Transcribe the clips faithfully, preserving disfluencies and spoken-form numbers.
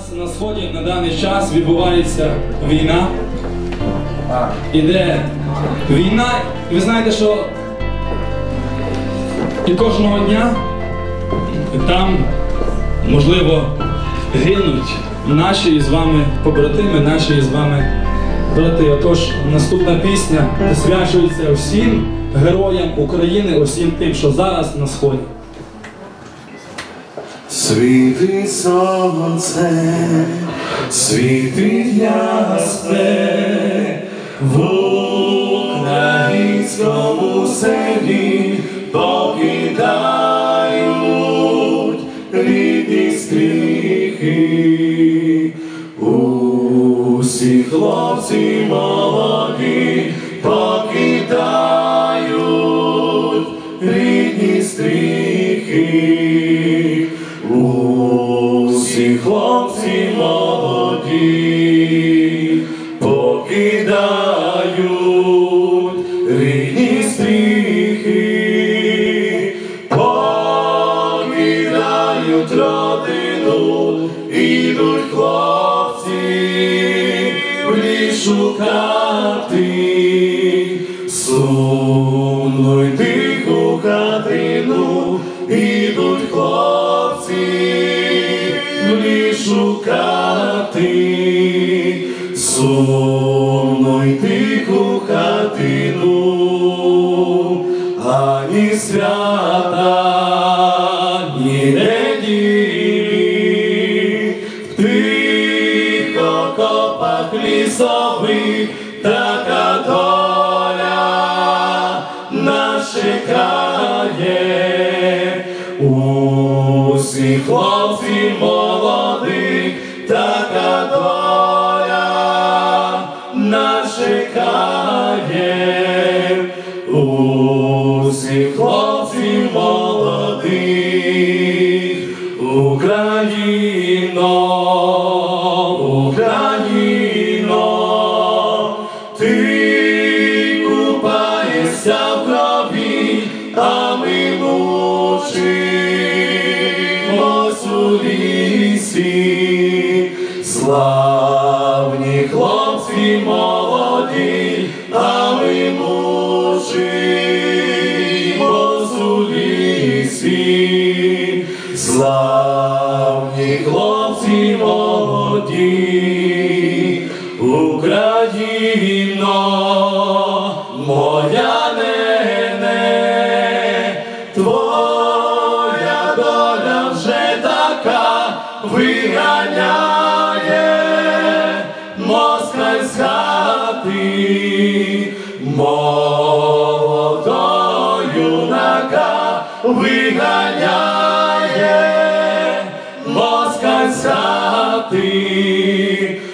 зараз на Сході на даний час відбувається війна. Іде війна, і ви знаєте, що і кожного дня там, можливо, гинуть наші з вами побратими, наші з вами брати. Отож, наступна пісня присвячується всім героям України, усім тим, що зараз на Сході. Світить сонце, світить ясне, в українському селі покидають рідні стріхи. Усі хлопці молоді покидають рідні стріхи. Усі хлопці молоді покидають рідні стріхи, покидають родину, ідуть хлопці в ліс шукати сумну й тиху хатину, ідуть хлопці в ліс шукати сумну й тиху хатину. Ані свята, ні неділі, в тих окопах лісових така доля нас чекає. Усі хлопці молодих така доля нас чекає. Усі хлопці молодих. Україно, Україно, ти купаєшся в крові, а ми мучимось у лісі. Славні хлопці молоді, а ми мучимось у лісі. Славні хлопці молоді. Україно, моя нене, твоя доля вже така, виганяє москаль з хати. Молодого юнака виганяє москаль з хати.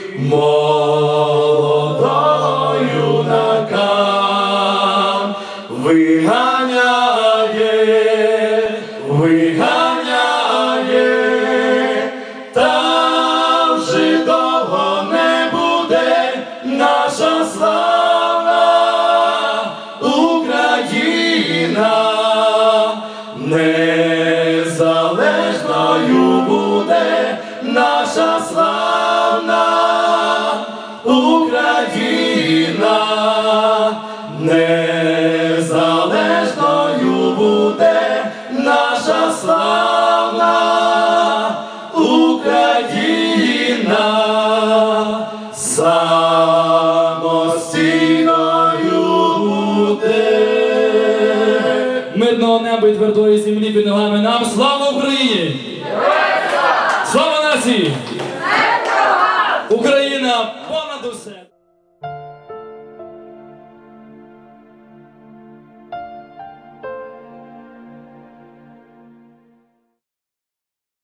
Молодого юнака виганяє, виганяє, та вже довго не буде наша слава Україна. Незалежною буде наша славна Україна. Незалежною буде наша славна Україна. Самостійною буде. Мирного неба і твердої землі під ногами нам. Слава Україні! Слава нації! Україна понад усе!